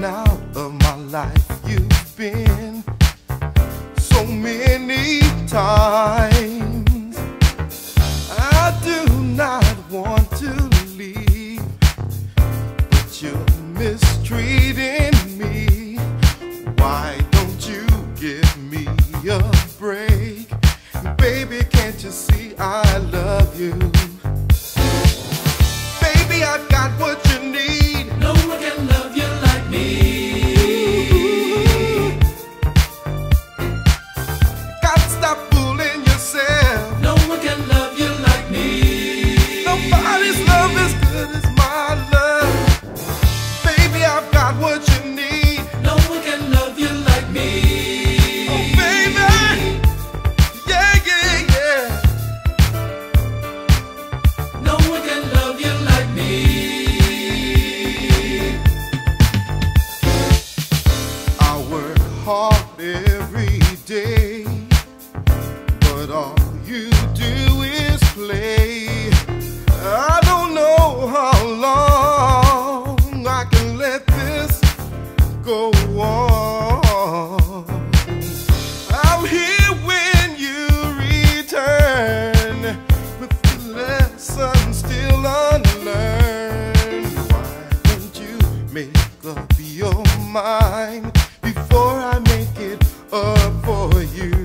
out of my life. You've been so many times. I do not want to leave, but you're mistreating me. Why don't you give me a break? Baby, can't you see I love you? Baby, I've got what you need. No one can love you like me. Got to stop fooling yourself. No one can love you like me. Nobody's love as good as my love. Baby, I've got what you need. No one can love you like me. Oh, baby, yeah, yeah, yeah. No one can love you like me. I work hard every day, but all you do is play. I don't know how long I can let this go on. I'm here when you return, with the lesson still unlearned. Why don't you make up your mind before I make it up for you?